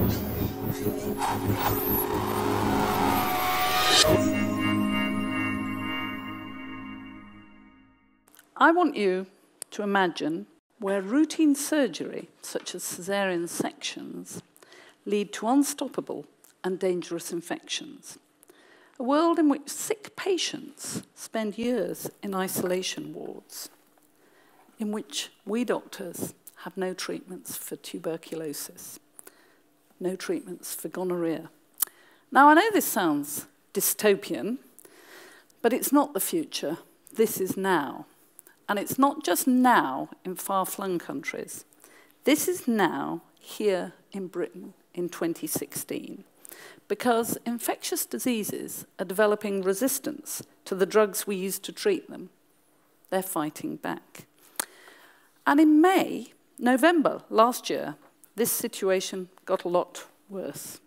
I want you to imagine where routine surgery, such as caesarean sections, lead to unstoppable and dangerous infections. A world in which sick patients spend years in isolation wards, in which we doctors have no treatments for tuberculosis, no treatments for gonorrhea. Now, I know this sounds dystopian, but it's not the future. This is now. And it's not just now in far-flung countries. This is now here in Britain in 2016, because infectious diseases are developing resistance to the drugs we use to treat them. They're fighting back. And in November last year, this situation got a lot worse.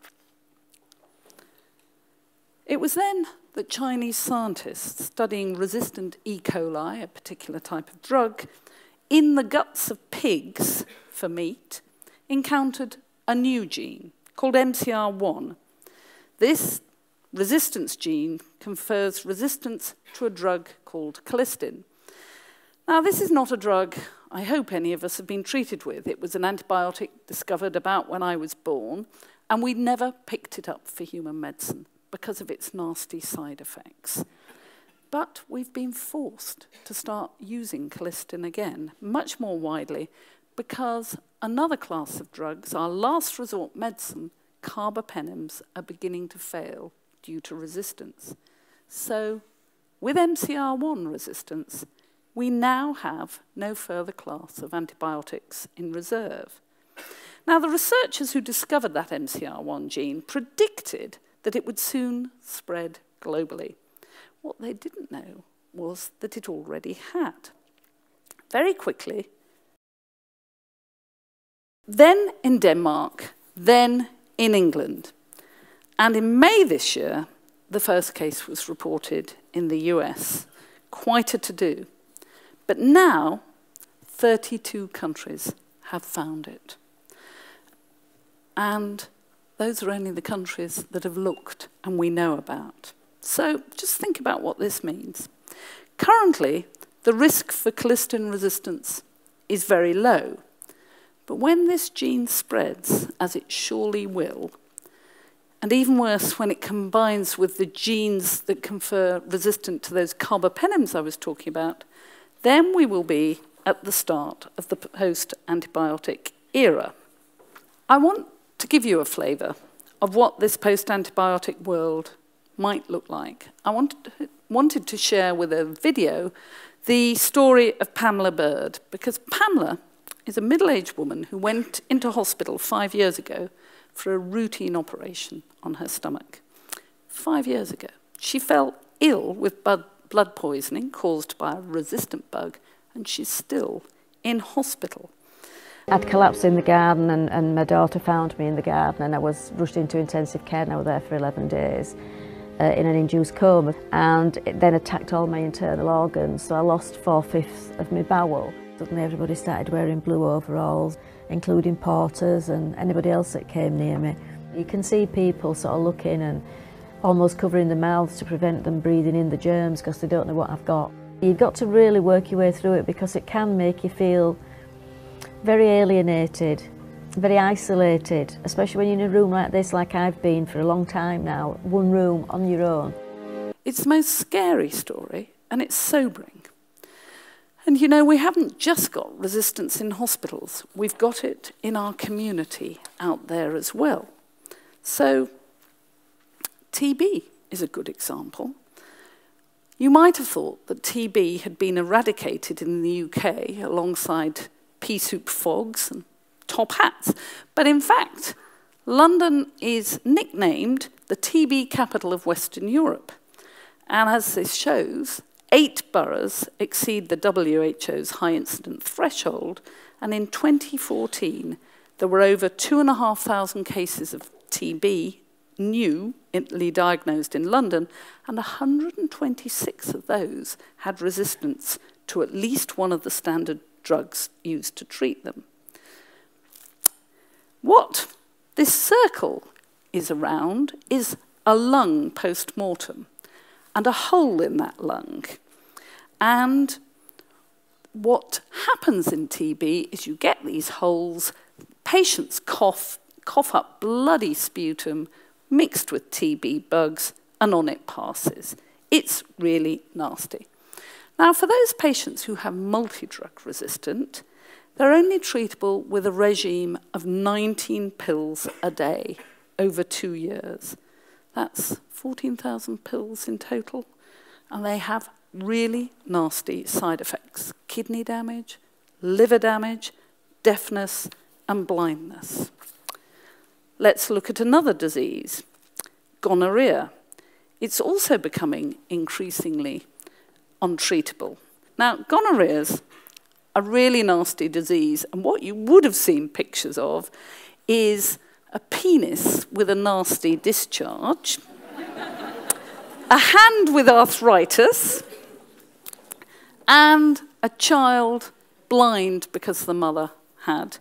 It was then that Chinese scientists studying resistant E. coli, a particular type of drug, in the guts of pigs for meat, encountered a new gene called MCR1. This resistance gene confers resistance to a drug called colistin. Now, this is not a drug I hope any of us have been treated with. It was an antibiotic discovered about when I was born, and we never picked it up for human medicine because of its nasty side effects. But we've been forced to start using colistin again, much more widely, because another class of drugs, our last resort medicine, carbapenems, are beginning to fail due to resistance. So, with MCR1 resistance, we now have no further class of antibiotics in reserve. Now, the researchers who discovered that MCR1 gene predicted that it would soon spread globally. What they didn't know was that it already had. Very quickly, then in Denmark, then in England. And in May this year, the first case was reported in the US. Quite a to-do. But now, 32 countries have found it. And those are only the countries that have looked and we know about. So just think about what this means. Currently, the risk for colistin resistance is very low. But when this gene spreads, as it surely will, and even worse, when it combines with the genes that confer resistance to those carbapenems I was talking about, then we will be at the start of the post-antibiotic era. I want to give you a flavour of what this post-antibiotic world might look like. I wanted to share with a video the story of Pamela Bird, because Pamela is a middle-aged woman who went into hospital 5 years ago for a routine operation on her stomach. 5 years ago. She fell ill with blood poisoning caused by a resistant bug, and she's still in hospital. I'd collapsed in the garden and my daughter found me in the garden, and I was rushed into intensive care and I was there for 11 days in an induced coma, and it then attacked all my internal organs, so I lost 4/5 of my bowel. Suddenly everybody started wearing blue overalls, including porters and anybody else that came near me. You can see people sort of looking and almost covering their mouths to prevent them breathing in the germs because they don't know what I've got. You've got to really work your way through it because it can make you feel very alienated, very isolated, especially when you're in a room like this, like I've been for a long time now, one room on your own. It's the most scary story, and it's sobering. And you know, we haven't just got resistance in hospitals, we've got it in our community out there as well. So, TB is a good example. You might have thought that TB had been eradicated in the UK alongside pea soup fogs and top hats. But in fact, London is nicknamed the TB capital of Western Europe. And as this shows, 8 boroughs exceed the WHO's high incident threshold. And in 2014, there were over 2,500 cases of TB newly diagnosed in London, and 126 of those had resistance to at least one of the standard drugs used to treat them. What This circle is a lung post-mortem and a hole in that lung. And what happens in TB is you get these holes, patients cough up bloody sputum mixed with TB bugs, and on it passes. It's really nasty. Now, for those patients who have multi-drug resistant, they're only treatable with a regime of 19 pills a day over 2 years. That's 14,000 pills in total, and they have really nasty side effects: kidney damage, liver damage, deafness, and blindness. Let's look at another disease, gonorrhea. It's also becoming increasingly untreatable. Now, gonorrhea's a really nasty disease, and what you would have seen pictures of is a penis with a nasty discharge, a hand with arthritis, and a child blind because the mother had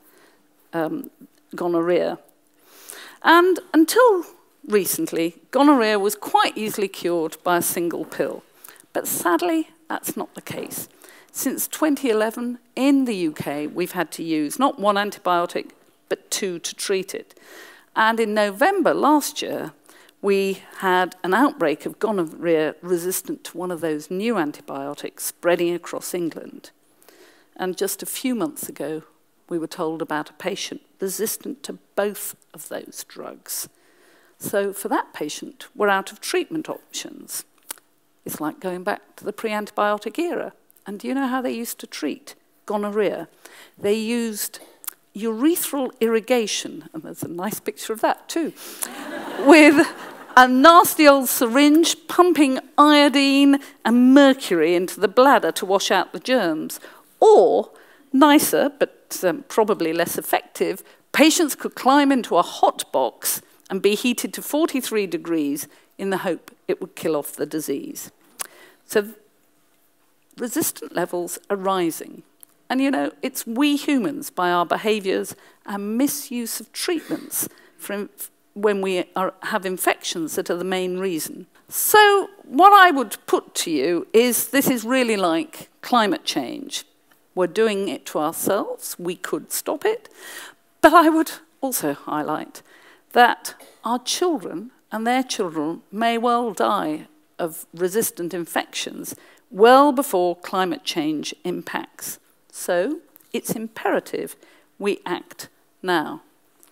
gonorrhea. And until recently, gonorrhea was quite easily cured by a single pill. But sadly, that's not the case. Since 2011, in the UK, we've had to use not one antibiotic, but 2 to treat it. And in November last year, we had an outbreak of gonorrhea resistant to one of those new antibiotics spreading across England. And just a few months ago, we were told about a patient resistant to both of those drugs. So for that patient, we're out of treatment options. It's like going back to the pre-antibiotic era. And do you know how they used to treat gonorrhea? They used urethral irrigation, and there's a nice picture of that too, with a nasty old syringe pumping iodine and mercury into the bladder to wash out the germs. Or, nicer, but probably less effective, patients could climb into a hot box and be heated to 43 degrees in the hope it would kill off the disease. So resistant levels are rising. And you know, it's we humans, by our behaviours and misuse of treatments when we have infections, that are the main reason. So what I would put to you is this is really like climate change. We're doing it to ourselves. We could stop it. But I would also highlight that our children and their children may well die of resistant infections well before climate change impacts. So it's imperative we act now.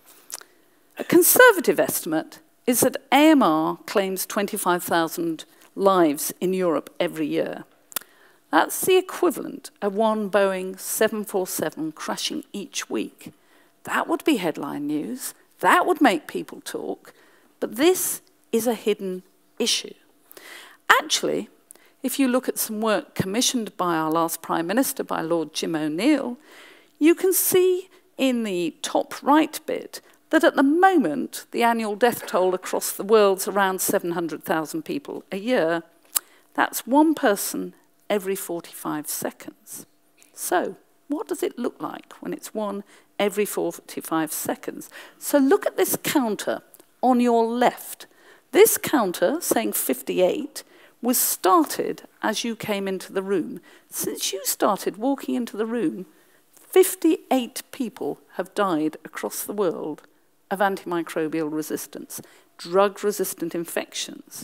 A conservative estimate is that AMR claims 25,000 lives in Europe every year. That's the equivalent of one Boeing 747 crashing each week. That would be headline news. That would make people talk. But this is a hidden issue. Actually, if you look at some work commissioned by our last Prime Minister, by Lord Jim O'Neill, you can see in the top right bit that at the moment, the annual death toll across the world is around 700,000 people a year. That's one person every 45 seconds. So, what does it look like when it's one every 45 seconds? So look at this counter on your left. This counter, saying 58, was started as you came into the room. Since you started walking into the room, 58 people have died across the world of antimicrobial resistance, drug-resistant infections.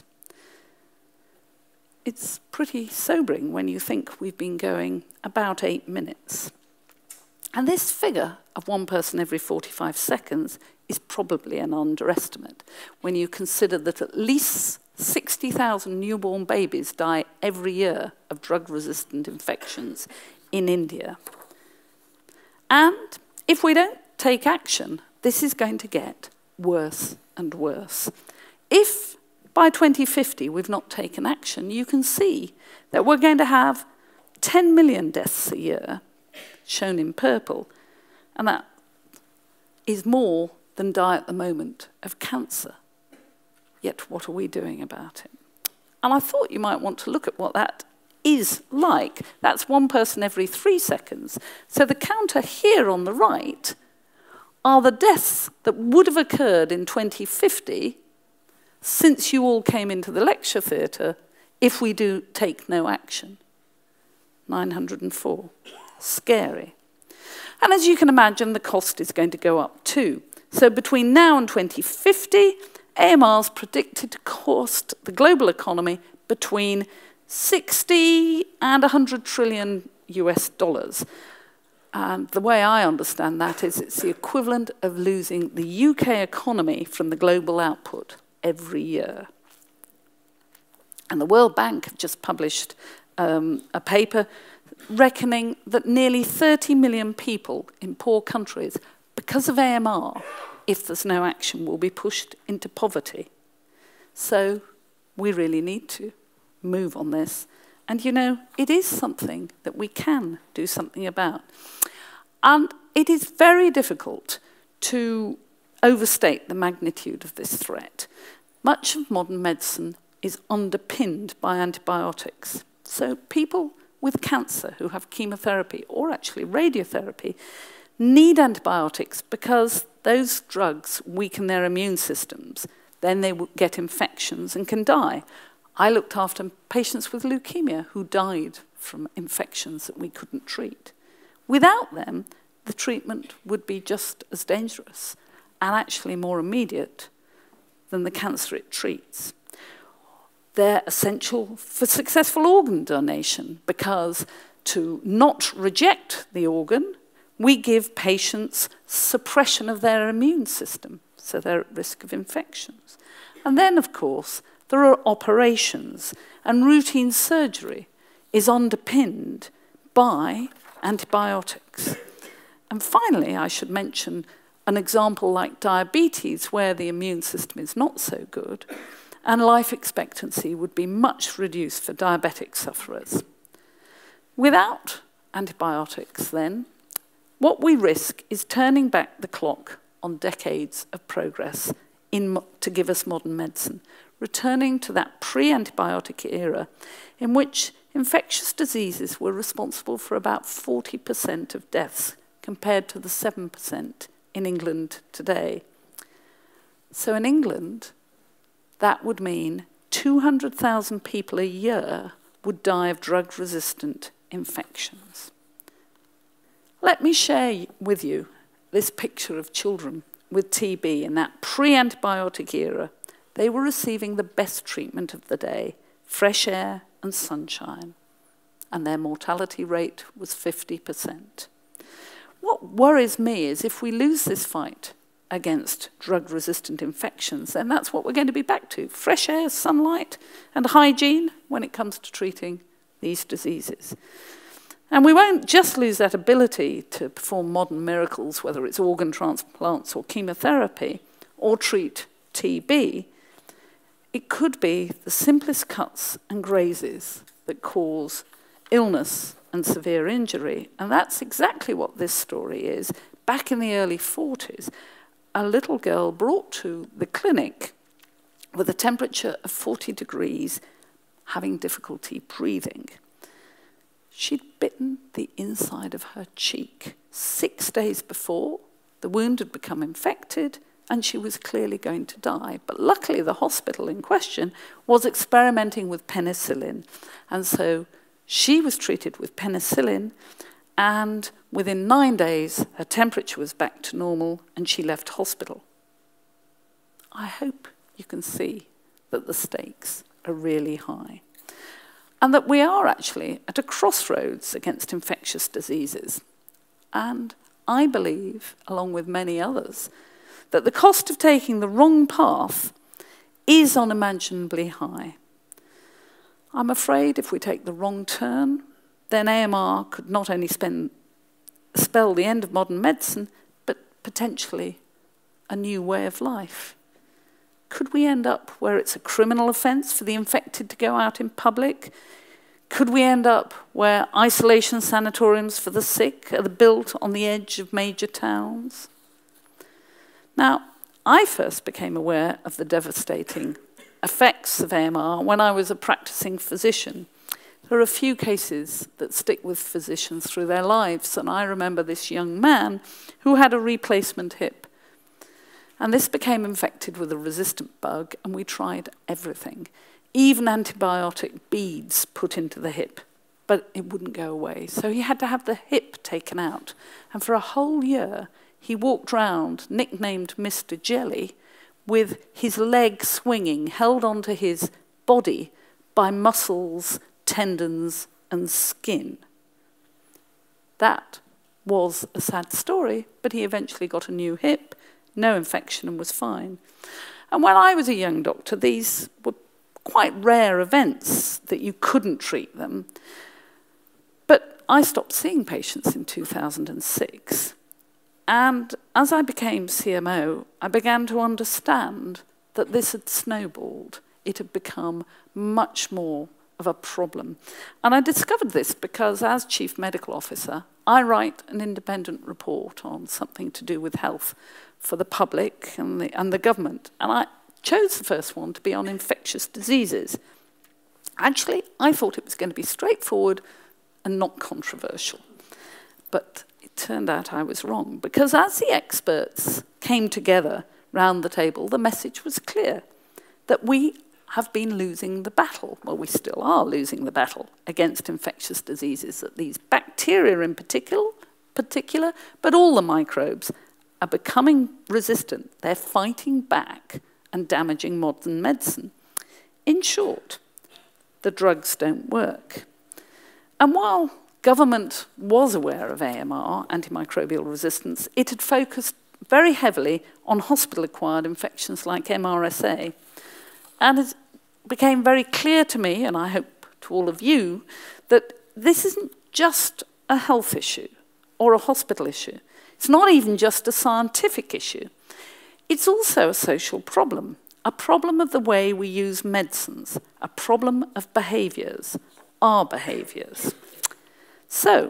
It's pretty sobering when you think we've been going about 8 minutes. And this figure of one person every 45 seconds is probably an underestimate when you consider that at least 60,000 newborn babies die every year of drug-resistant infections in India. And if we don't take action, this is going to get worse and worse. If by 2050 we've not taken action, you can see that we're going to have 10 million deaths a year, shown in purple, and that is more than die at the moment of cancer. Yet what are we doing about it? And I thought you might want to look at what that is like. That's one person every 3 seconds. So the counter here on the right are the deaths that would have occurred in 2050 since you all came into the lecture theatre if we do take no action. 904. Scary. And as you can imagine, the cost is going to go up too. So between now and 2050, AMR is predicted to cost the global economy between 60 and 100 trillion US dollars. And the way I understand that is it's the equivalent of losing the UK economy from the global output every year. And the World Bank have just published a paper reckoning that nearly 30 million people in poor countries, because of AMR, if there's no action, will be pushed into poverty. So we really need to move on this. And you know, it is something that we can do something about. And it is very difficult to overstate the magnitude of this threat. Much of modern medicine is underpinned by antibiotics. So people with cancer who have chemotherapy or actually radiotherapy need antibiotics because those drugs weaken their immune systems. Then they get infections and can die. I looked after patients with leukemia who died from infections that we couldn't treat. Without them, the treatment would be just as dangerous and actually more immediate than the cancer it treats. They're essential for successful organ donation because to not reject the organ, we give patients suppression of their immune system, so they're at risk of infections. And then, of course, there are operations, and routine surgery is underpinned by antibiotics. And finally, I should mention an example like diabetes, where the immune system is not so good, and life expectancy would be much reduced for diabetic sufferers. Without antibiotics, then, what we risk is turning back the clock on decades of progress to give us modern medicine, returning to that pre-antibiotic era in which infectious diseases were responsible for about 40% of deaths, compared to the 7% in England today. So in England, that would mean 200,000 people a year would die of drug-resistant infections. Let me share with you this picture of children with TB in that pre-antibiotic era. They were receiving the best treatment of the day, fresh air and sunshine, and their mortality rate was 50%. What worries me is if we lose this fight against drug-resistant infections, then that's what we're going to be back to, fresh air, sunlight, and hygiene when it comes to treating these diseases. And we won't just lose that ability to perform modern miracles, whether it's organ transplants or chemotherapy, or treat TB. It could be the simplest cuts and grazes that cause illness and severe injury. And that's exactly what this story is. Back in the early 40s, a little girl brought to the clinic with a temperature of 40 degrees, having difficulty breathing. She'd bitten the inside of her cheek 6 days before. The wound had become infected, and she was clearly going to die. But luckily, the hospital in question was experimenting with penicillin. And so she was treated with penicillin, and within 9 days, her temperature was back to normal, and she left hospital. I hope you can see that the stakes are really high, and that we are actually at a crossroads against infectious diseases. And I believe, along with many others, that the cost of taking the wrong path is unimaginably high. I'm afraid if we take the wrong turn, then AMR could not only spell the end of modern medicine, but potentially a new way of life. Could we end up where it's a criminal offence for the infected to go out in public? Could we end up where isolation sanatoriums for the sick are built on the edge of major towns? Now, I first became aware of the devastating effects of AMR when I was a practicing physician. There are a few cases that stick with physicians through their lives, and I remember this young man who had a replacement hip. And this became infected with a resistant bug, and we tried everything, even antibiotic beads put into the hip, but it wouldn't go away. So he had to have the hip taken out. And for a whole year, he walked round, nicknamed Mr. Jelly, with his leg swinging, held onto his body by muscles, tendons, and skin. That was a sad story, but he eventually got a new hip, no infection, and was fine. And when I was a young doctor, these were quite rare events that you couldn't treat them. But I stopped seeing patients in 2006. And as I became CMO, I began to understand that this had snowballed. It had become much more of a problem. And I discovered this because as Chief Medical Officer, I write an independent report on something to do with health for the public and the government. And I chose the first one to be on infectious diseases. Actually, I thought it was going to be straightforward and not controversial. But it turned out I was wrong, because as the experts came together round the table, the message was clear, that we have been losing the battle. Well, we still are losing the battle against infectious diseases, that these bacteria in particular, but all the microbes are becoming resistant. They're fighting back and damaging modern medicine. In short, the drugs don't work. And while government was aware of AMR, antimicrobial resistance, it had focused very heavily on hospital-acquired infections like MRSA. And it became very clear to me, and I hope to all of you, that this isn't just a health issue or a hospital issue. It's not even just a scientific issue. It's also a social problem, a problem of the way we use medicines, a problem of behaviours, our behaviours. So,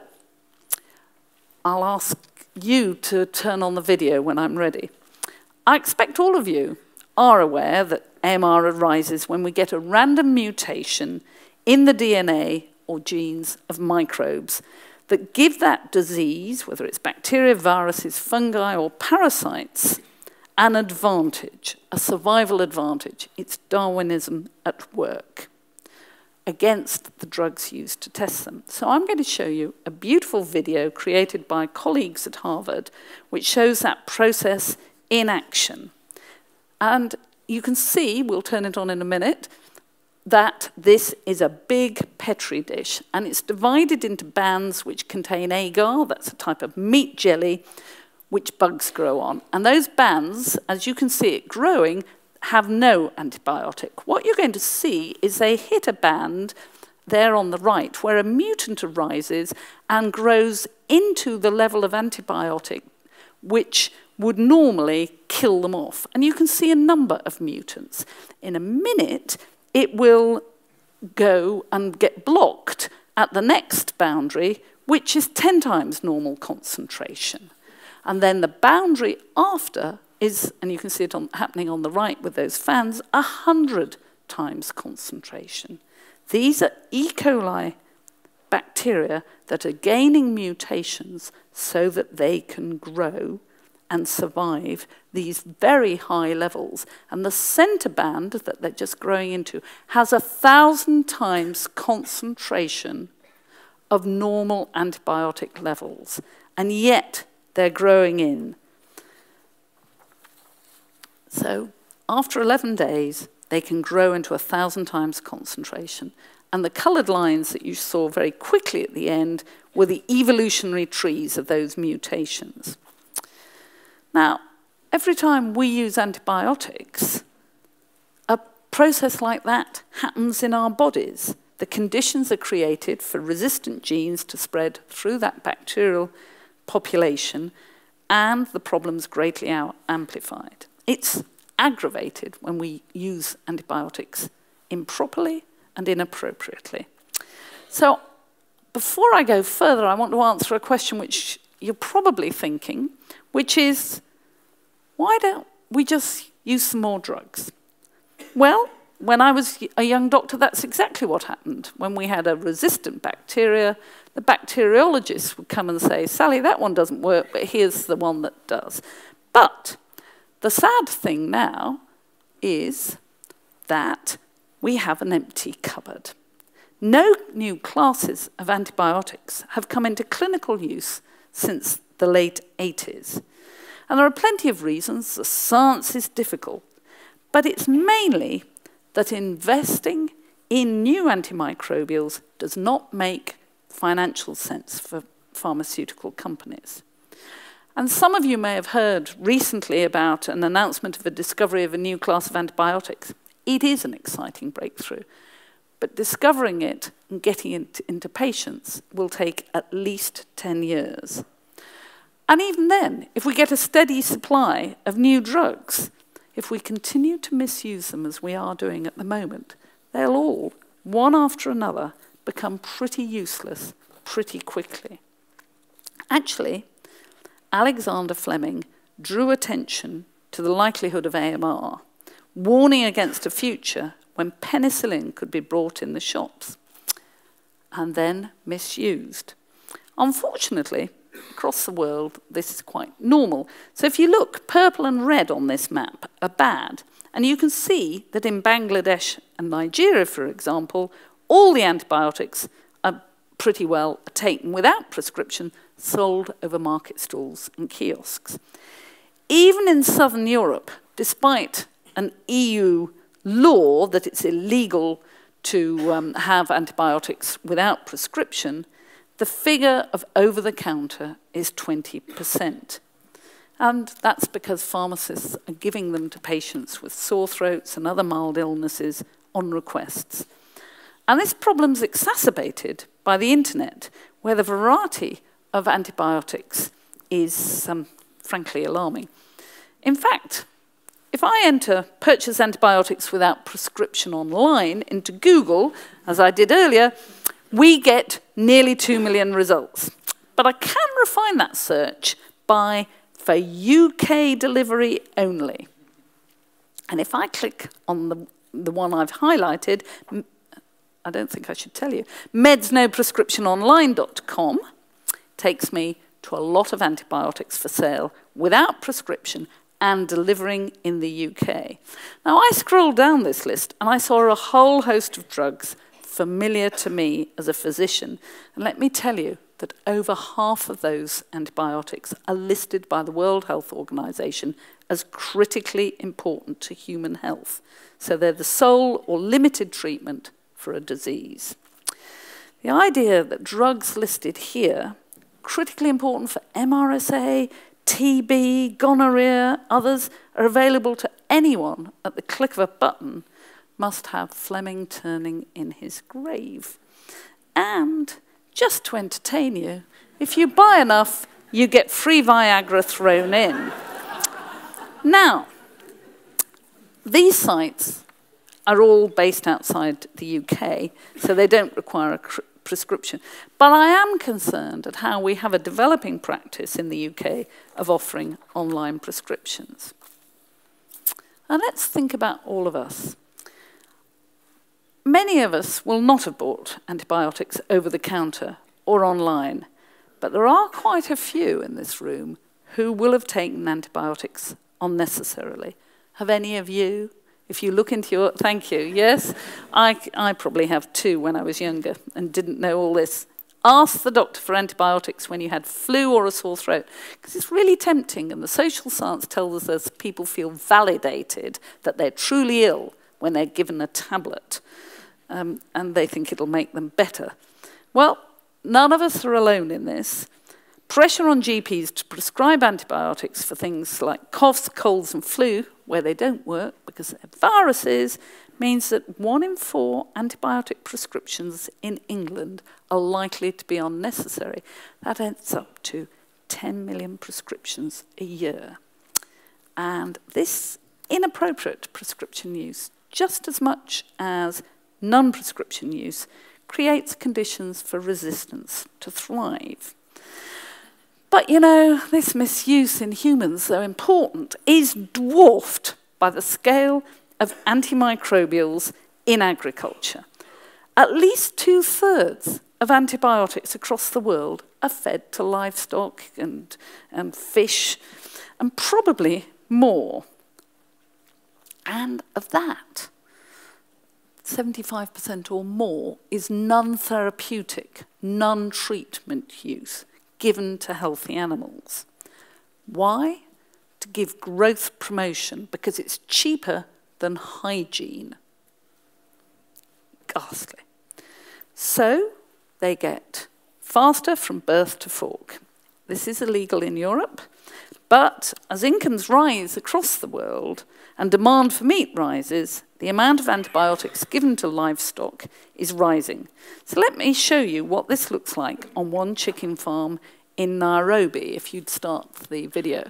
I'll ask you to turn on the video when I'm ready. I expect all of you are aware that AMR arises when we get a random mutation in the DNA or genes of microbes that give that disease, whether it's bacteria, viruses, fungi, or parasites, an advantage, a survival advantage. It's Darwinism at work against the drugs used to test them. So I'm going to show you a beautiful video created by colleagues at Harvard, which shows that process in action. And you can see, we'll turn it on in a minute, that this is a big Petri dish, and it's divided into bands which contain agar, that's a type of meat jelly, which bugs grow on. And those bands, as you can see it growing, have no antibiotic. What you're going to see is they hit a band there on the right, where a mutant arises and grows into the level of antibiotic, which would normally kill them off. And you can see a number of mutants. In a minute, it will go and get blocked at the next boundary, which is 10 times normal concentration. And then the boundary after is, and you can see it happening on the right with those fans, 100 times concentration. These are E. coli bacteria that are gaining mutations so that they can grow and survive these very high levels. And the center band that they're just growing into has 1,000 times concentration of normal antibiotic levels. And yet they're growing in. So after 11 days, they can grow into 1,000 times concentration. And the colored lines that you saw very quickly at the end were the evolutionary trees of those mutations. Now, every time we use antibiotics, a process like that happens in our bodies. The conditions are created for resistant genes to spread through that bacterial population, and the problem's greatly amplified. It's aggravated when we use antibiotics improperly and inappropriately. So, before I go further, I want to answer a question which you're probably thinking, which is, why don't we just use some more drugs? Well, when I was a young doctor, that's exactly what happened. When we had a resistant bacteria, the bacteriologists would come and say, Sally, that one doesn't work, but here's the one that does. But the sad thing now is that we have an empty cupboard. No new classes of antibiotics have come into clinical use since the late 80s. And there are plenty of reasons. The science is difficult. But it's mainly that investing in new antimicrobials does not make financial sense for pharmaceutical companies. And some of you may have heard recently about an announcement of a discovery of a new class of antibiotics. It is an exciting breakthrough, but discovering it and getting it into patients will take at least 10 years. And even then, if we get a steady supply of new drugs, if we continue to misuse them as we are doing at the moment, they'll all, one after another, become pretty useless pretty quickly. Actually, Alexander Fleming drew attention to the likelihood of AMR, warning against a future when penicillin could be brought in the shops and then misused. Unfortunately, across the world, this is quite normal. So if you look, purple and red on this map are bad. And you can see that in Bangladesh and Nigeria, for example, all the antibiotics are pretty well taken without prescription, sold over market stalls and kiosks. Even in southern Europe, despite an EU law that it's illegal to have antibiotics without prescription, the figure of over-the-counter is 20%. And that's because pharmacists are giving them to patients with sore throats and other mild illnesses on requests. And this problem's exacerbated by the internet, where the variety of antibiotics is, frankly, alarming. In fact, if I enter purchase antibiotics without prescription online into Google, as I did earlier, we get nearly 2 million results. But I can refine that search by for UK delivery only. And if I click on the one I've highlighted, I don't think I should tell you, medsnoprescriptiononline.com takes me to a lot of antibiotics for sale without prescription and delivering in the UK. Now, I scrolled down this list and I saw a whole host of drugs familiar to me as a physician. And let me tell you that over half of those antibiotics are listed by the World Health Organization as critically important to human health. So they're the sole or limited treatment for a disease. The idea that drugs listed here, critically important for MRSA, TB, gonorrhea, others, are available to anyone at the click of a button, must have Fleming turning in his grave. And just to entertain you, if you buy enough, you get free Viagra thrown in. Now, these sites are all based outside the UK, so they don't require a prescription. But I am concerned at how we have a developing practice in the UK of offering online prescriptions. Now let's think about all of us. Many of us will not have bought antibiotics over the counter or online, but there are quite a few in this room who will have taken antibiotics unnecessarily. Have any of you? If you look into your, thank you, yes? I probably have too when I was younger and didn't know all this. Ask the doctor for antibiotics when you had flu or a sore throat, because it's really tempting, and the social science tells us that people feel validated that they're truly ill when they're given a tablet, and they think it'll make them better. Well, none of us are alone in this. Pressure on GPs to prescribe antibiotics for things like coughs, colds and flu, where they don't work because they're viruses, means that 1 in 4 antibiotic prescriptions in England are likely to be unnecessary. That adds up to 10 million prescriptions a year. And this inappropriate prescription use, just as much as non-prescription use, creates conditions for resistance to thrive. But, you know, this misuse in humans, though important, is dwarfed by the scale of antimicrobials in agriculture. At least 2/3 of antibiotics across the world are fed to livestock and fish, and probably more. And of that, 75% or more is non-therapeutic, non-treatment use given to healthy animals. Why? To give growth promotion, because it's cheaper than hygiene. Ghastly. So they get faster from birth to fork. This is illegal in Europe, but as incomes rise across the world and demand for meat rises, the amount of antibiotics given to livestock is rising. So let me show you what this looks like on one chicken farm in Nairobi, if you'd start the video.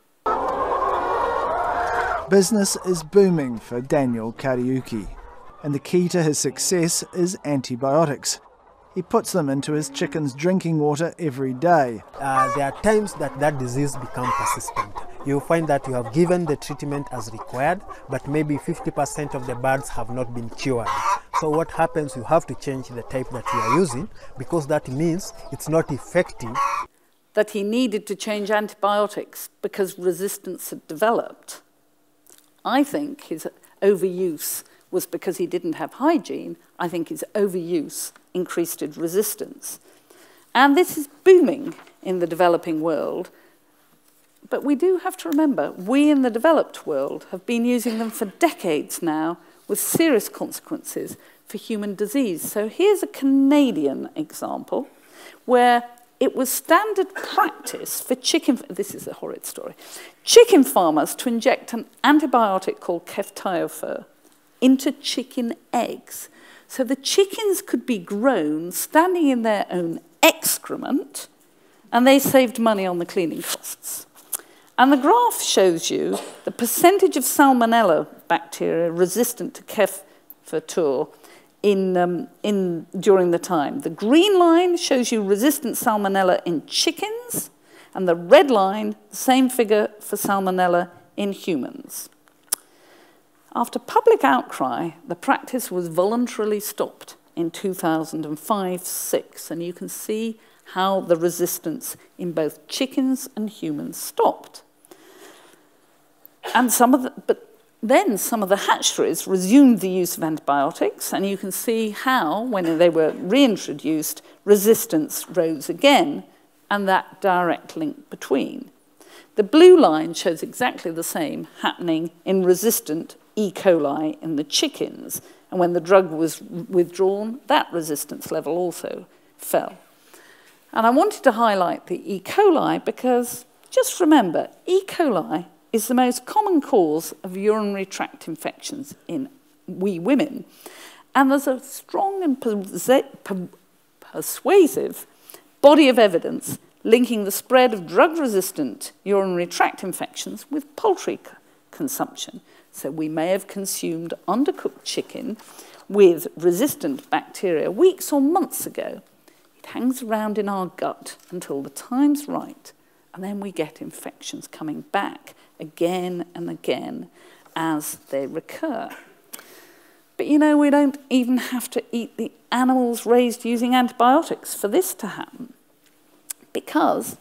Business is booming for Daniel Kariuki, and the key to his success is antibiotics. He puts them into his chickens' drinking water every day. There are times that disease becomes persistent. You'll find that you have given the treatment as required, but maybe 50% of the birds have not been cured. So what happens, you have to change the type that you are using, because that means it's not effective. That he needed to change antibiotics because resistance had developed. I think his overuse was because he didn't have hygiene. I think his overuse increased his resistance. And this is booming in the developing world. But we do have to remember, we in the developed world have been using them for decades now with serious consequences for human disease. So here's a Canadian example where it was standard practice for this is a horrid story, chicken farmers to inject an antibiotic called ceftiofur into chicken eggs. So the chickens could be grown standing in their own excrement, and they saved money on the cleaning costs. And the graph shows you the percentage of salmonella bacteria resistant to ceftiofur during the time. The green line shows you resistant salmonella in chickens, and the red line, the same figure for salmonella in humans. After public outcry, the practice was voluntarily stopped in 2005-06, and you can see how the resistance in both chickens and humans stopped. And then some of the hatcheries resumed the use of antibiotics, and you can see how, when they were reintroduced, resistance rose again, and that direct link between. The blue line shows exactly the same happening in resistant E. coli in the chickens, and when the drug was withdrawn, that resistance level also fell. And I wanted to highlight the E. coli because, just remember, E. coli is the most common cause of urinary tract infections in we women. And there's a strong and persuasive body of evidence linking the spread of drug-resistant urinary tract infections with poultry consumption. So we may have consumed undercooked chicken with resistant bacteria weeks or months ago. It hangs around in our gut until the time's right, and then we get infections coming back again and again as they recur. But you know, we don't even have to eat the animals raised using antibiotics for this to happen, because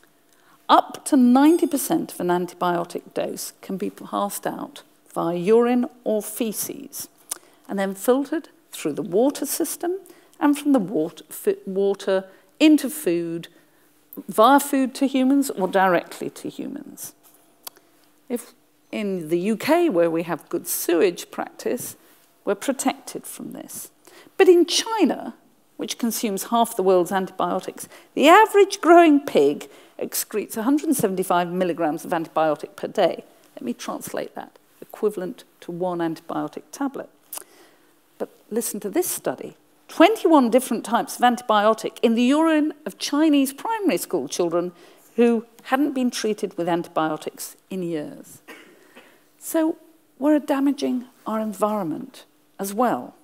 up to 90% of an antibiotic dose can be passed out via urine or feces, and then filtered through the water system and from the water into food, via food to humans or directly to humans. If in the UK, where we have good sewage practice, we're protected from this. But in China, which consumes half the world's antibiotics, the average growing pig excretes 175 milligrams of antibiotic per day. Let me translate that, equivalent to 1 antibiotic tablet. But listen to this study. 21 different types of antibiotic in the urine of Chinese primary school children who hadn't been treated with antibiotics in years. So we're damaging our environment as well.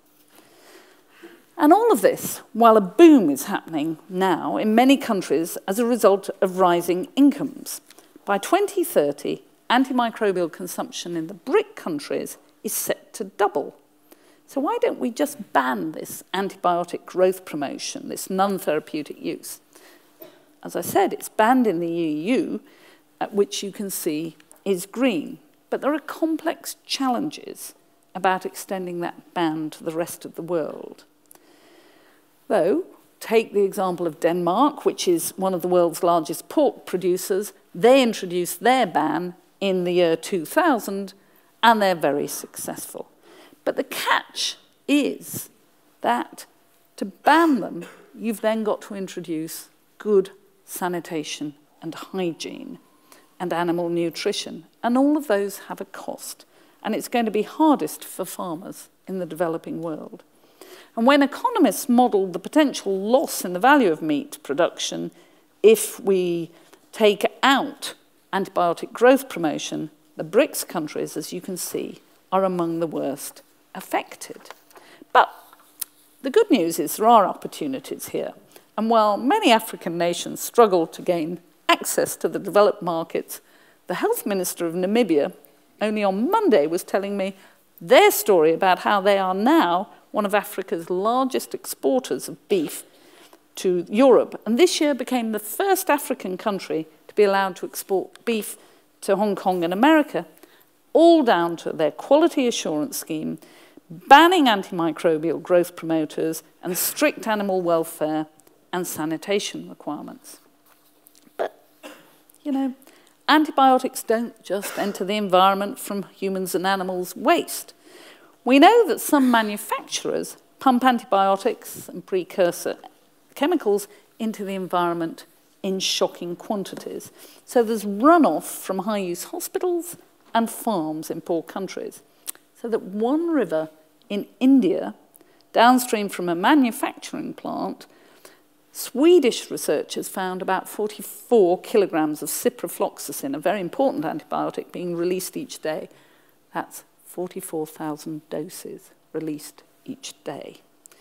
And all of this, while a boom is happening now in many countries as a result of rising incomes. By 2030, antimicrobial consumption in the BRIC countries is set to double. So why don't we just ban this antibiotic growth promotion, this non-therapeutic use? As I said, it's banned in the EU, which you can see is green. But there are complex challenges about extending that ban to the rest of the world. Though, take the example of Denmark, which is one of the world's largest pork producers. They introduced their ban in the year 2000, and they're very successful. But the catch is that to ban them, you've then got to introduce good sanitation and hygiene and animal nutrition. And all of those have a cost. And it's going to be hardest for farmers in the developing world. And when economists modelled the potential loss in the value of meat production if we take out antibiotic growth promotion, the BRICS countries, as you can see, are among the worst affected. But the good news is there are opportunities here. And while many African nations struggle to gain access to the developed markets, the health minister of Namibia only on Monday was telling me their story about how they are now one of Africa's largest exporters of beef to Europe, and this year became the first African country to be allowed to export beef to Hong Kong and America, all down to their quality assurance scheme, banning antimicrobial growth promoters and strict animal welfare and sanitation requirements. But, you know, antibiotics don't just enter the environment from humans and animals' waste. We know that some manufacturers pump antibiotics and precursor chemicals into the environment in shocking quantities. So there's runoff from high-use hospitals and farms in poor countries. So that one river in India, downstream from a manufacturing plant, Swedish researchers found about 44 kilograms of ciprofloxacin, a very important antibiotic, being released each day. That's 44,000 doses released each day.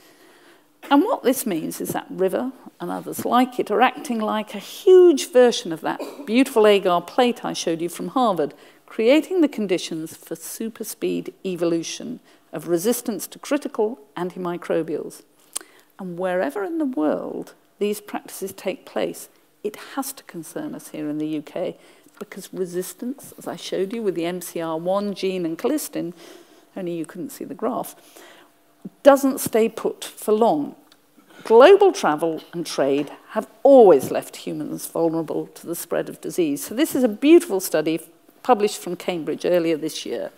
And what this means is that river and others like it are acting like a huge version of that beautiful agar plate I showed you from Harvard, creating the conditions for super speed evolution of resistance to critical antimicrobials. And wherever in the world these practices take place, it has to concern us here in the UK, because resistance, as I showed you with the MCR1 gene and colistin, only you couldn't see the graph, doesn't stay put for long. Global travel and trade have always left humans vulnerable to the spread of disease. So this is a beautiful study published from Cambridge earlier this year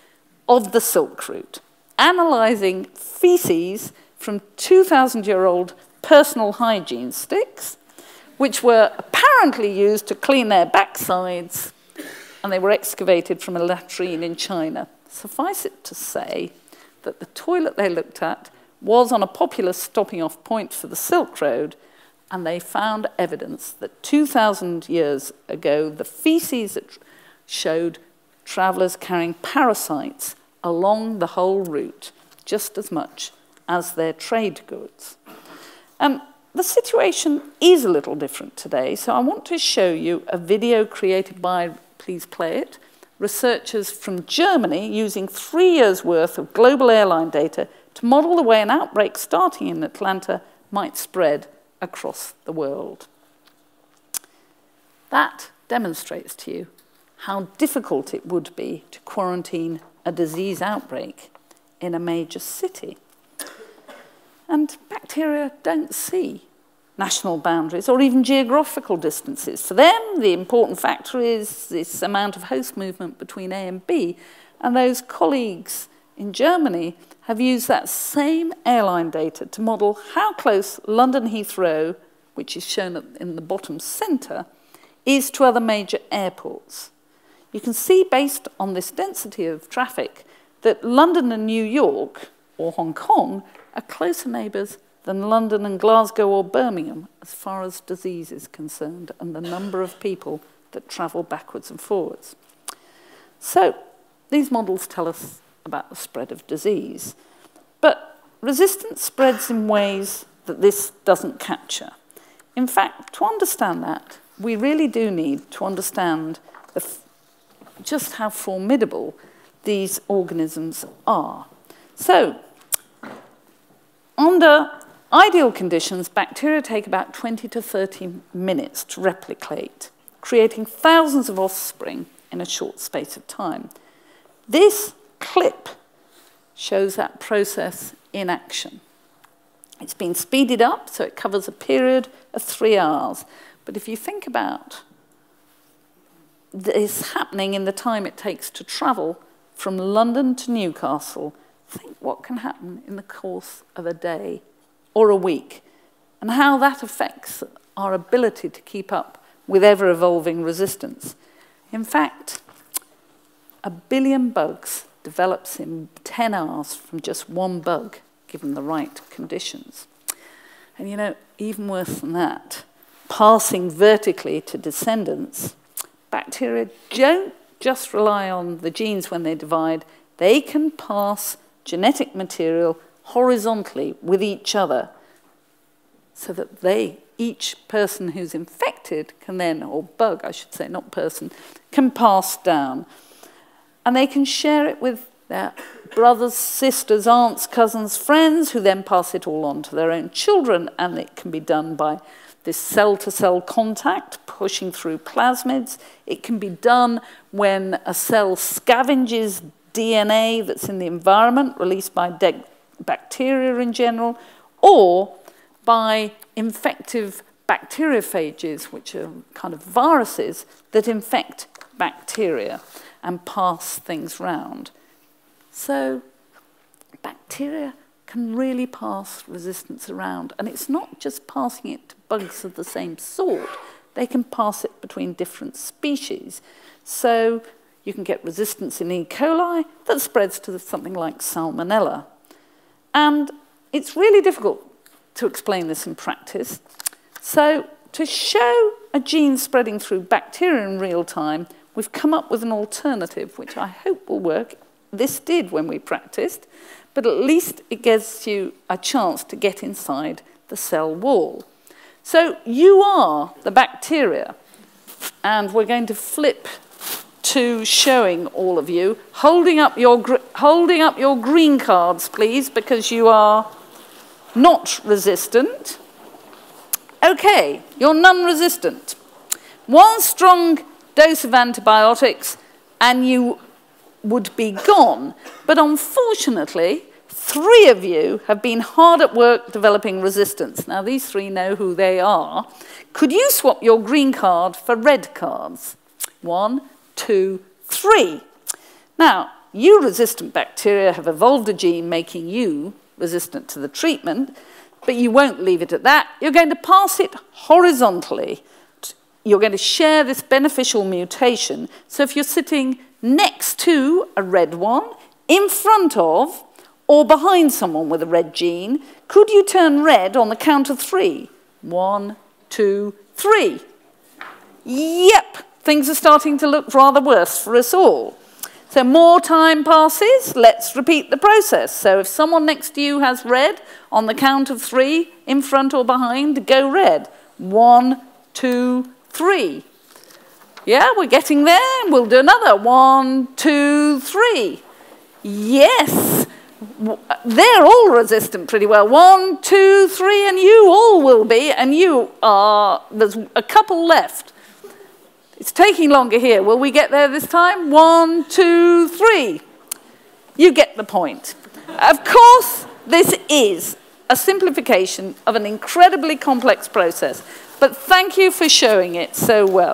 of the Silk Route, analysing feces from 2,000-year-old personal hygiene sticks, which were apparently used to clean their backsides, and they were excavated from a latrine in China. Suffice it to say that the toilet they looked at was on a popular stopping-off point for the Silk Road, and they found evidence that 2,000 years ago, the feces that showed travellers carrying parasites along the whole route, just as much as their trade goods. The situation is a little different today, so I want to show you a video created by, please play it, researchers from Germany using 3 years' worth of global airline data to model the way an outbreak starting in Atlanta might spread across the world. That demonstrates to you how difficult it would be to quarantine a disease outbreak in a major city. And bacteria don't see national boundaries or even geographical distances. For them, the important factor is this amount of host movement between A and B. And those colleagues in Germany have used that same airline data to model how close London Heathrow, which is shown in the bottom centre, is to other major airports. You can see, based on this density of traffic, that London and New York, or Hong Kong, are closer neighbours than London and Glasgow or Birmingham as far as disease is concerned and the number of people that travel backwards and forwards. So these models tell us about the spread of disease. But resistance spreads in ways that this doesn't capture. In fact, to understand that, we really do need to understand just how formidable these organisms are. So, under ideal conditions, bacteria take about 20 to 30 minutes to replicate, creating thousands of offspring in a short space of time. This clip shows that process in action. It's been speeded up, so it covers a period of 3 hours. But if you think about this happening in the time it takes to travel from London to Newcastle, think what can happen in the course of a day or a week, and how that affects our ability to keep up with ever-evolving resistance. In fact, 1 billion bugs develops in 10 hours from just one bug, given the right conditions. And you know, even worse than that, passing vertically to descendants, bacteria don't just rely on the genes when they divide, they can pass genetic material horizontally with each other, so that each person who's infected can then, or bug I should say, not person, can pass down. And they can share it with their brothers, sisters, aunts, cousins, friends, who then pass it all on to their own children, and it can be done by this cell-to-cell contact, pushing through plasmids. It can be done when a cell scavenges DNA that's in the environment, released by bacteria in general, or by infective bacteriophages, which are kind of viruses that infect bacteria and pass things round. So bacteria can really pass resistance around, and it's not just passing it to bugs of the same sort, they can pass it between different species. So you can get resistance in E. coli that spreads to something like Salmonella. And it's really difficult to explain this in practice. So to show a gene spreading through bacteria in real time, we've come up with an alternative, which I hope will work. This did when we practiced, but at least it gives you a chance to get inside the cell wall. So you are the bacteria, and we're going to flip to showing all of you, holding up your green cards, please, because you are not resistant. Okay, you're non-resistant. 1 strong dose of antibiotics and you would be gone. But unfortunately, 3 of you have been hard at work developing resistance. Now, these 3 know who they are. Could you swap your green card for red cards? 1, 2, 3. Now, you resistant bacteria have evolved a gene making you resistant to the treatment, but you won't leave it at that. You're going to pass it horizontally. You're going to share this beneficial mutation. So if you're sitting next to a red one, in front of, or behind someone with a red gene, could you turn red on the count of 3? 1, 2, 3. Yep, things are starting to look rather worse for us all. So more time passes, let's repeat the process. So if someone next to you has red, on the count of 3, in front or behind, go red. 1, 2, 3. Yeah, we're getting there. We'll do another. 1, 2, 3. Yes, they're all resistant pretty well. 1, 2, 3, and you all will be, and you are, there's a couple left. It's taking longer here. Will we get there this time? 1, 2, 3. You get the point. Of course, this is a simplification of an incredibly complex process, but thank you for showing it so well.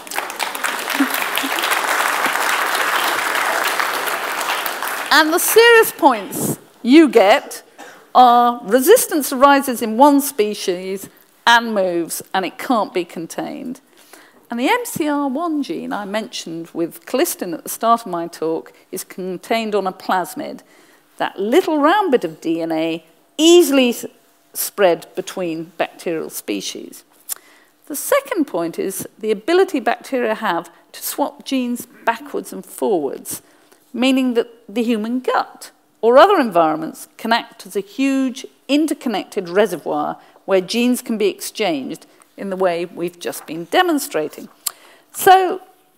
And the serious points you get are resistance arises in one species and moves, and it can't be contained. And the MCR1 gene I mentioned with colistin at the start of my talk is contained on a plasmid. That little round bit of DNA easily spread between bacterial species. The second point is the ability bacteria have to swap genes backwards and forwards, meaning that the human gut or other environments can act as a huge interconnected reservoir where genes can be exchanged in the way we've just been demonstrating. So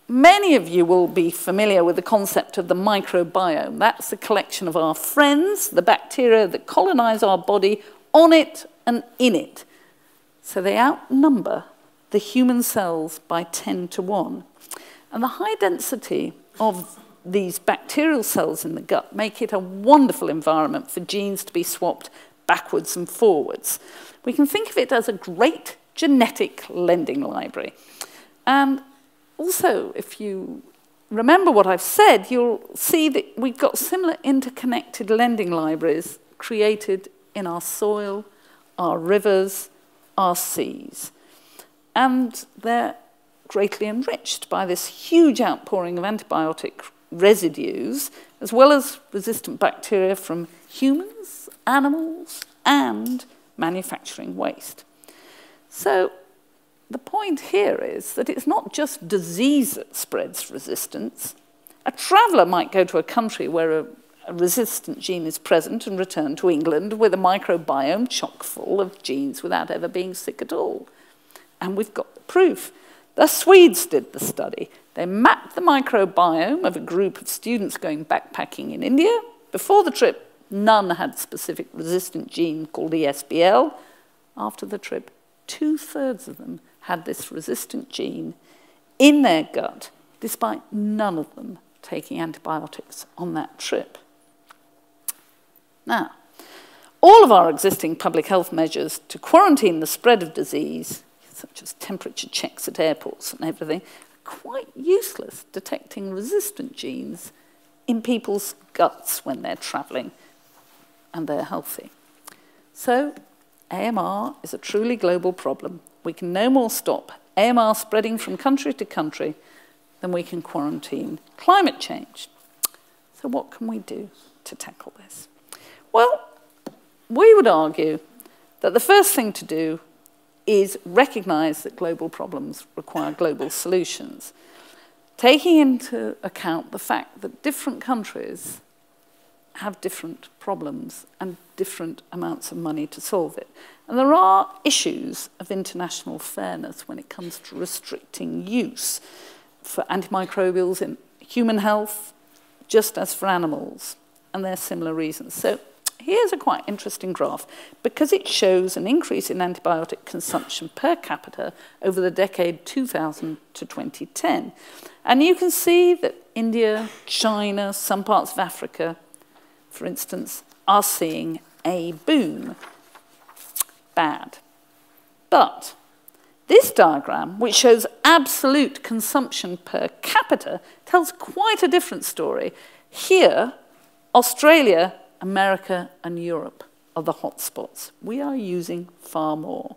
many of you will be familiar with the concept of the microbiome. That's the collection of our friends, the bacteria that colonize our body on it and in it. So they outnumber the human cells by 10 to 1. And the high density of these bacterial cells in the gut make it a wonderful environment for genes to be swapped backwards and forwards. We can think of it as a great genetic lending library. And also, if you remember what I've said, you'll see that we've got similar interconnected lending libraries created in our soil, our rivers, our seas. And they're greatly enriched by this huge outpouring of antibiotic residues, as well as resistant bacteria from humans, animals, and manufacturing waste. So the point here is that it's not just disease that spreads resistance. A traveller might go to a country where a resistant gene is present and return to England with a microbiome chock full of genes without ever being sick at all. And we've got the proof. The Swedes did the study. They mapped the microbiome of a group of students going backpacking in India. Before the trip, none had a specific resistant gene called ESBL. After the trip, 2/3 of them had this resistant gene in their gut, despite none of them taking antibiotics on that trip. Now, all of our existing public health measures to quarantine the spread of disease, such as temperature checks at airports and everything, are quite useless detecting resistant genes in people's guts when they're travelling and they're healthy. So, AMR is a truly global problem. We can no more stop AMR spreading from country to country than we can quarantine climate change. So what can we do to tackle this? Well, we would argue that the first thing to do is recognise that global problems require global solutions, taking into account the fact that different countries have different problems and different amounts of money to solve it. And there are issues of international fairness when it comes to restricting use for antimicrobials in human health, just as for animals, and there are similar reasons. So here's a quite interesting graph, because it shows an increase in antibiotic consumption per capita over the decade 2000 to 2010. And you can see that India, China, some parts of Africa, for instance, are seeing a boom. Bad. But this diagram, which shows absolute consumption per capita, tells quite a different story. Here, Australia, America, and Europe are the hotspots. We are using far more.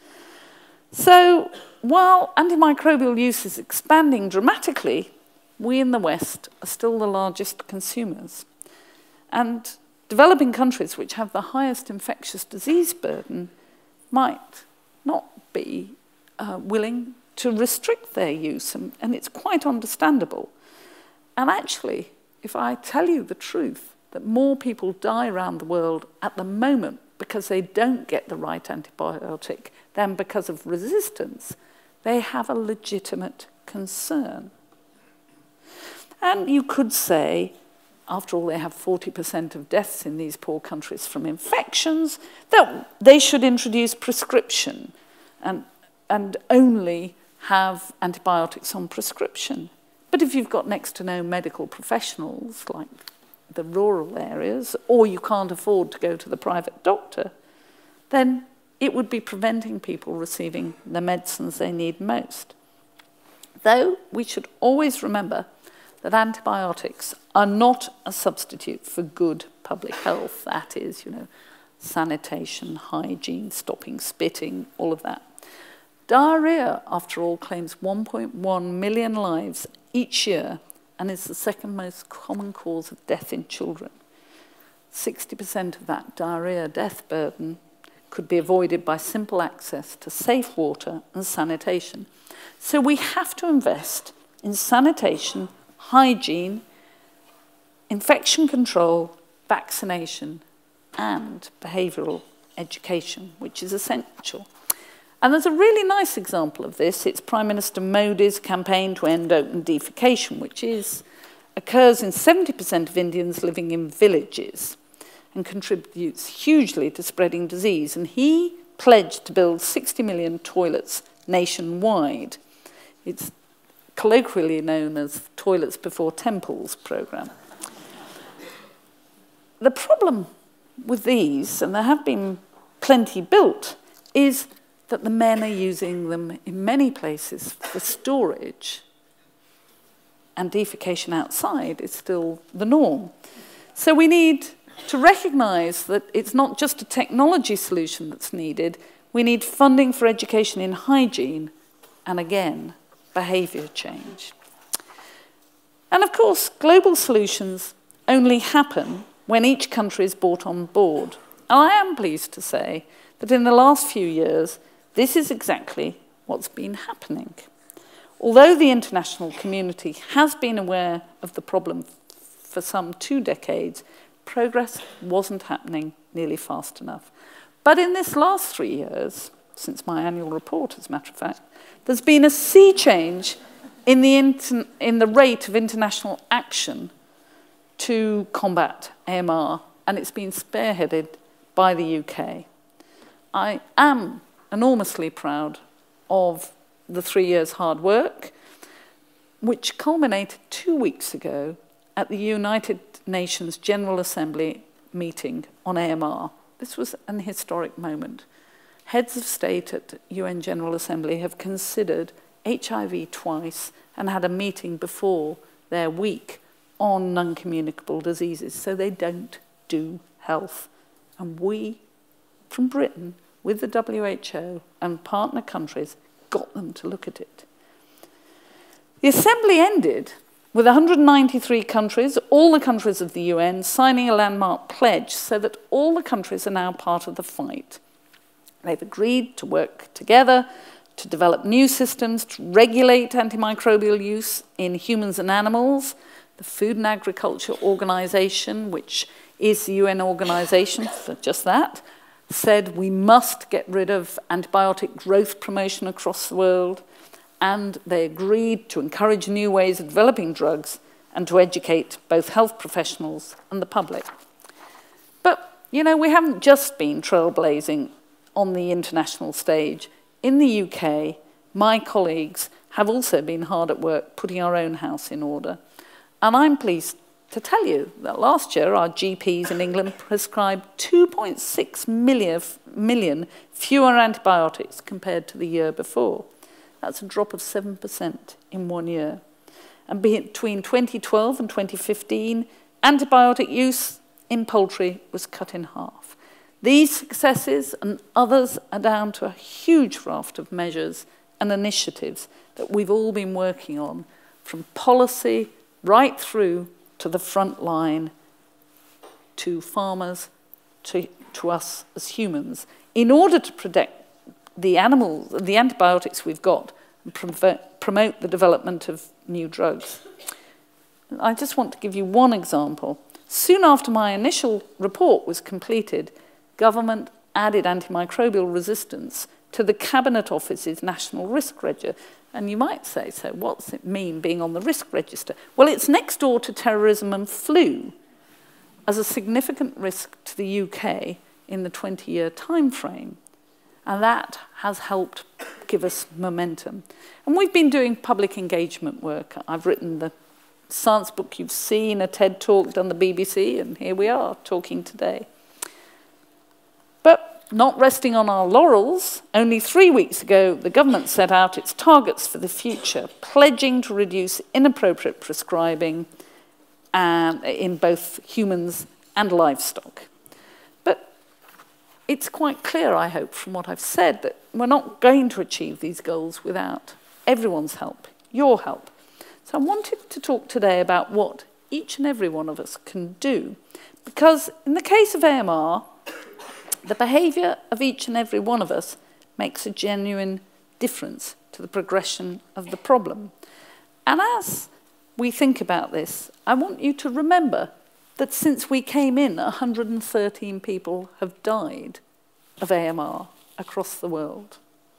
So, while antimicrobial use is expanding dramatically, we in the West are still the largest consumers. And developing countries which have the highest infectious disease burden might not be willing to restrict their use, and it's quite understandable. And actually, if I tell you the truth, that more people die around the world at the moment because they don't get the right antibiotic than because of resistance, they have a legitimate concern. And you could say, after all, they have 40% of deaths in these poor countries from infections, that they should introduce prescription and only have antibiotics on prescription. But if you've got next to no medical professionals, like the rural areas, or you can't afford to go to the private doctor, then it would be preventing people receiving the medicines they need most. Though we should always remember that antibiotics are not a substitute for good public health. That is, sanitation, hygiene, stopping spitting, all of that. Diarrhea, after all, claims 1.1 million lives each year and is the second most common cause of death in children. 60% of that diarrhea death burden could be avoided by simple access to safe water and sanitation. So we have to invest in sanitation, hygiene, infection control, vaccination, and behavioural education, which is essential. And there's a really nice example of this. It's Prime Minister Modi's campaign to end open defecation, which occurs in 70% of Indians living in villages and contributes hugely to spreading disease. And he pledged to build 60 million toilets nationwide. It's colloquially known as Toilets Before Temples programme. The problem with these, and there have been plenty built, is that the men are using them in many places for storage, and defecation outside is still the norm. So we need to recognise that it's not just a technology solution that's needed, we need funding for education in hygiene, and again, behaviour change. And of course, global solutions only happen when each country is brought on board. And I am pleased to say that in the last few years, this is exactly what's been happening. Although the international community has been aware of the problem for some 2 decades, progress wasn't happening nearly fast enough. But in this last 3 years, since my annual report, as a matter of fact, there's been a sea change in the rate of international action to combat AMR, and it's been spearheaded by the UK. I am enormously proud of the 3 years' hard work, which culminated 2 weeks ago at the United Nations General Assembly meeting on AMR. This was an historic moment. Heads of state at UN General Assembly have considered HIV twice and had a meeting before their week on non-communicable diseases, so they don't do health. And we, from Britain, with the WHO and partner countries, got them to look at it. The Assembly ended with 193 countries, all the countries of the UN, signing a landmark pledge so that all the countries are now part of the fight. They've agreed to work together to develop new systems to regulate antimicrobial use in humans and animals. The Food and Agriculture Organization, which is the UN organization for just that, said we must get rid of antibiotic growth promotion across the world, and they agreed to encourage new ways of developing drugs and to educate both health professionals and the public. But, you know, we haven't just been trailblazing on the international stage. In the UK, my colleagues have also been hard at work putting our own house in order. And I'm pleased to tell you that last year our GPs in England prescribed 2.6 million fewer antibiotics compared to the year before. That's a drop of 7% in 1 year. And between 2012 and 2015, antibiotic use in poultry was cut in half. These successes and others are down to a huge raft of measures and initiatives that we've all been working on, from policy right through to the front line, to farmers, to us as humans, in order to protect the animals, the antibiotics we've got, and promote the development of new drugs. I just want to give you one example. Soon after my initial report was completed, government added antimicrobial resistance to the Cabinet Office's National Risk Register. And you might say, so what's it mean being on the risk register? Well, it's next door to terrorism and flu as a significant risk to the UK in the 20-year time frame. And that has helped give us momentum. And we've been doing public engagement work. I've written the science book you've seen, a TED talk done the BBC, and here we are talking today. But not resting on our laurels, only 3 weeks ago, the government set out its targets for the future, pledging to reduce inappropriate prescribing in both humans and livestock. But it's quite clear, I hope, from what I've said, that we're not going to achieve these goals without everyone's help, your help. So I wanted to talk today about what each and every one of us can do, because in the case of AMR, the behaviour of each and every one of us makes a genuine difference to the progression of the problem. And as we think about this, I want you to remember that since we came in, 113 people have died of AMR across the world.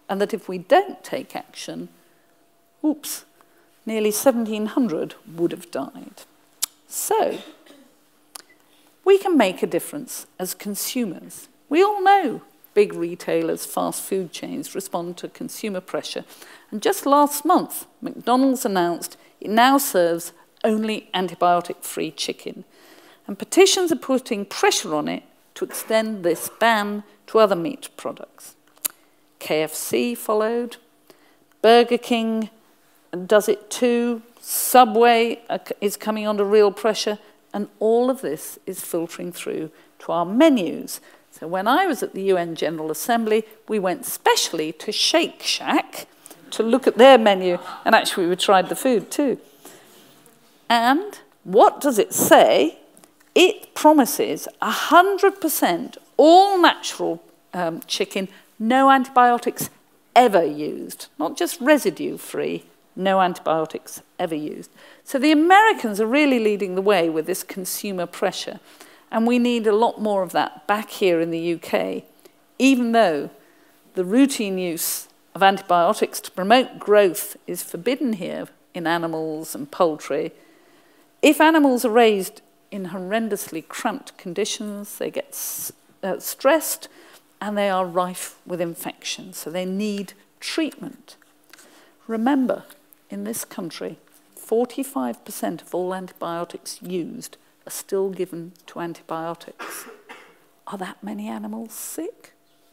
and that if we don't take action, oops, nearly 1,700 would have died. So, we can make a difference as consumers. We all know big retailers, fast food chains respond to consumer pressure. And just last month, McDonald's announced it now serves only antibiotic-free chicken. And petitions are putting pressure on it to extend this ban to other meat products. KFC followed. Burger King does it too. Subway is coming under real pressure. And all of this is filtering through to our menus. So when I was at the UN General Assembly, we went specially to Shake Shack to look at their menu. And actually, we tried the food too. And what does it say? It promises 100% all natural chicken, no antibiotics ever used. Not just residue-free, no antibiotics ever used. So the Americans are really leading the way with this consumer pressure. And we need a lot more of that back here in the UK, even though the routine use of antibiotics to promote growth is forbidden here in animals and poultry. If animals are raised in horrendously cramped conditions, they get stressed and they are rife with infection, so they need treatment. Remember, in this country, 45% of all antibiotics used are still given to antibiotics. Are that many animals sick?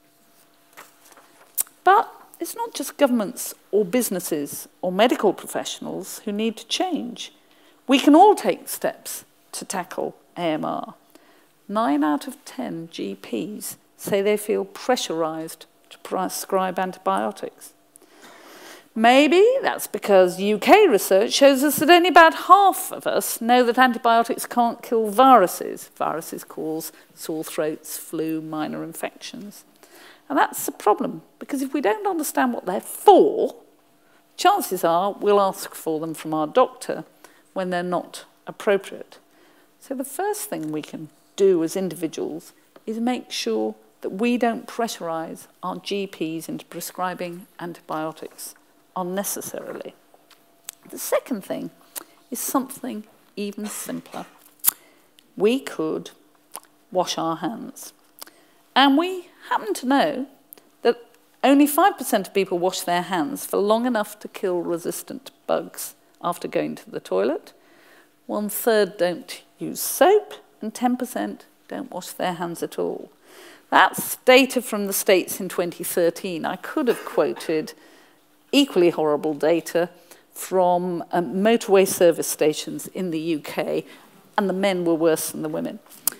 But it's not just governments or businesses or medical professionals who need to change. We can all take steps to tackle AMR. 9 out of 10 GPs say they feel pressurised to prescribe antibiotics. Maybe that's because UK research shows us that only about half of us know that antibiotics can't kill viruses. Viruses cause sore throats, flu, minor infections. And that's the problem, because if we don't understand what they're for, chances are we'll ask for them from our doctor when they're not appropriate. So the first thing we can do as individuals is make sure that we don't pressurise our GPs into prescribing antibiotics unnecessarily. The second thing is something even simpler. We could wash our hands. And we happen to know that only 5% of people wash their hands for long enough to kill resistant bugs after going to the toilet. 1/3 don't use soap, and 10% don't wash their hands at all. That's data from the States in 2013. I could have quoted equally horrible data from motorway service stations in the UK, and the men were worse than the women.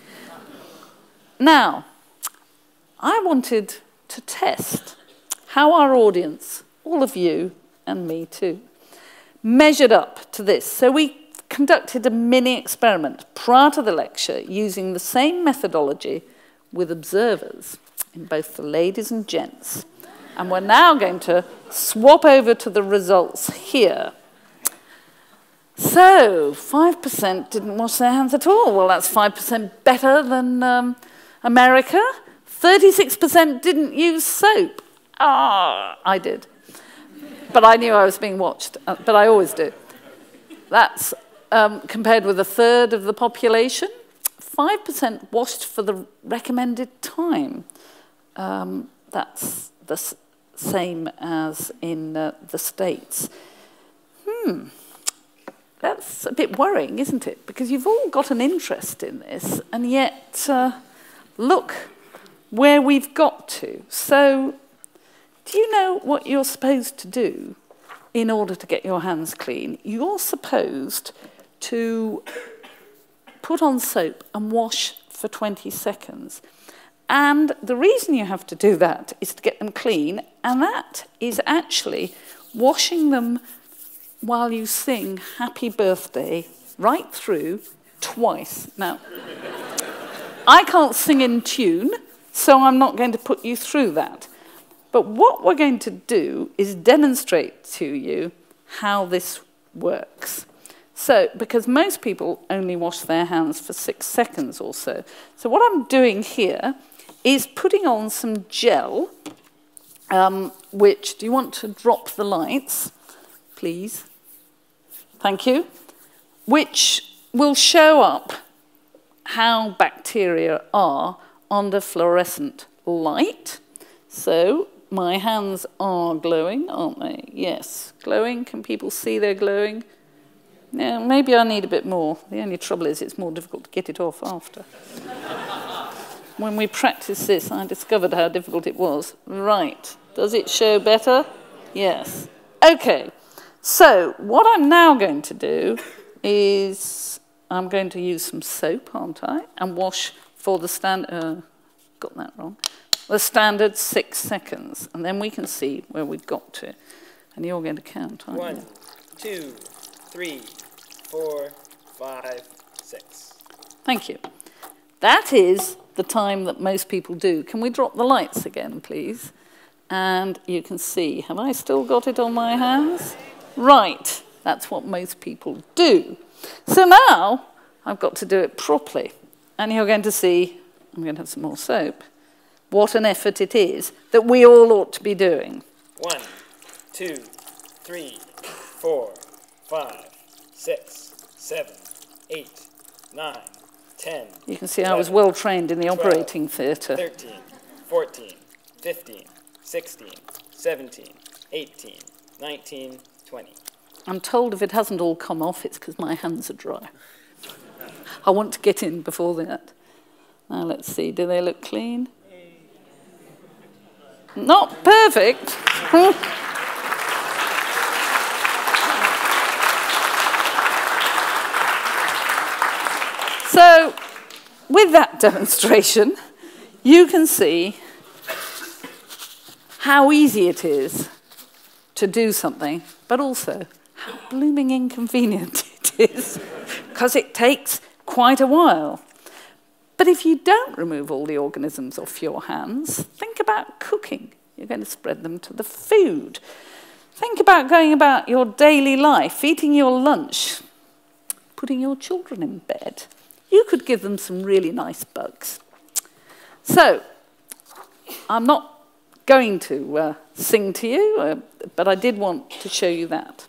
Now, I wanted to test how our audience, all of you and me too, measured up to this. So we conducted a mini experiment prior to the lecture using the same methodology with observers in both the ladies and gents. And we're now going to swap over to the results here. So 5% didn't wash their hands at all. Well, that's 5% better than America. 36% didn't use soap. I did. But I knew I was being watched, but I always do. That's compared with 1/3 of the population. 5% washed for the recommended time. That's the same as in the States. That's a bit worrying, isn't it? Because you've all got an interest in this, and yet look where we've got to. So, do you know what you're supposed to do in order to get your hands clean? You're supposed to put on soap and wash for 20 seconds. And the reason you have to do that is to get them clean, and that is actually washing them while you sing Happy Birthday right through twice. Now, I can't sing in tune, so I'm not going to put you through that. But what we're going to do is demonstrate to you how this works. So, because most people only wash their hands for 6 seconds or so. So what I'm doing here is putting on some gel which, do you want to drop the lights, please? Thank you. Which will show up how bacteria are under fluorescent light. So my hands are glowing, aren't they? Yes, glowing. Can people see they're glowing? Yeah, maybe I need a bit more. The only trouble is it's more difficult to get it off after. When we practiced this, I discovered how difficult it was. Right. Does it show better? Yes. Okay. So what I'm now going to do is I'm going to use some soap, aren't I? And wash for the standard, got that wrong, the standard 6 seconds. And then we can see where we've got to. And you're going to count, aren't you? 1, 2, 3, 4, 5, 6. Thank you. That is the time that most people do. Can we drop the lights again, please? And you can see, have I still got it on my hands? Right, that's what most people do. So now I've got to do it properly. And you're going to see, I'm going to have some more soap, what an effort it is that we all ought to be doing. 1, 2, 3, 4, 5, 6, 7, 8, 9, 10. You can see I was well trained in the operating theatre. 13, 14, 15, 16, 17, 18, 19, 20. I'm told if it hasn't all come off, it's because my hands are dry. I want to get in before that. Now let's see, do they look clean? Not perfect. So, with that demonstration, you can see how easy it is to do something, but also how blooming inconvenient it is, because it takes quite a while. But if you don't remove all the organisms off your hands, think about cooking. You're going to spread them to the food. Think about going about your daily life, eating your lunch, putting your children in bed. You could give them some really nice bugs. So, I'm not going to sing to you, but I did want to show you that.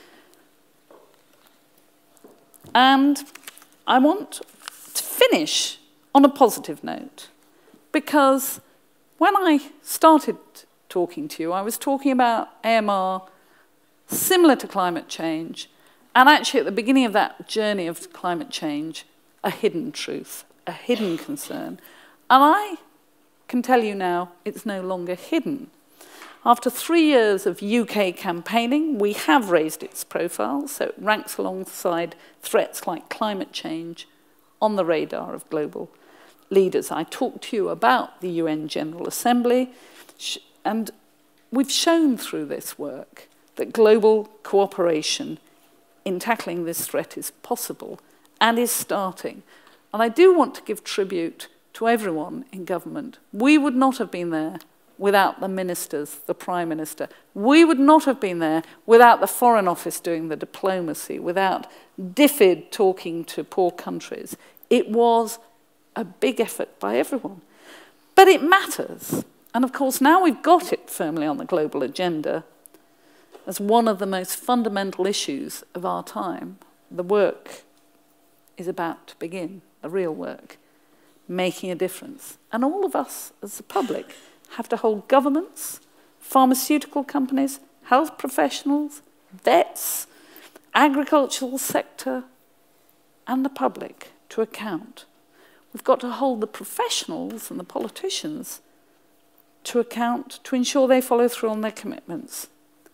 And I want to finish on a positive note, because when I started talking to you, I was talking about AMR similar to climate change, and actually at the beginning of that journey of climate change, a hidden truth, a hidden concern. And I can tell you now it's no longer hidden. After 3 years of UK campaigning, we have raised its profile, so it ranks alongside threats like climate change on the radar of global leaders. I talked to you about the UN General Assembly, and we've shown through this work that global cooperation in tackling this threat is possible and is starting. And I do want to give tribute to everyone in government. We would not have been there without the ministers, the Prime Minister. We would not have been there without the Foreign Office doing the diplomacy, without DFID talking to poor countries. It was a big effort by everyone. But it matters. And of course, now we've got it firmly on the global agenda as one of the most fundamental issues of our time. The work is about to begin, the real work, making a difference. And all of us as the public have to hold governments, pharmaceutical companies, health professionals, vets, agricultural sector, and the public to account. We've got to hold the professionals and the politicians to account to ensure they follow through on their commitments.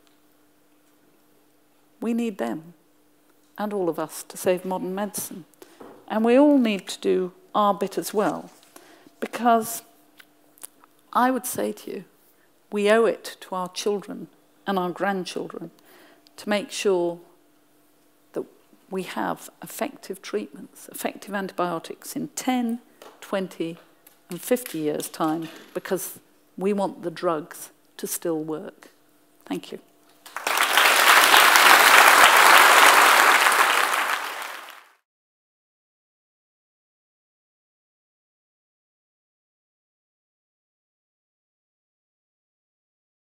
We need them, and all of us, to save modern medicine. And we all need to do our bit as well, because I would say to you, we owe it to our children and our grandchildren to make sure that we have effective treatments, effective antibiotics in 10, 20, and 50 years' time, because we want the drugs to still work. Thank you.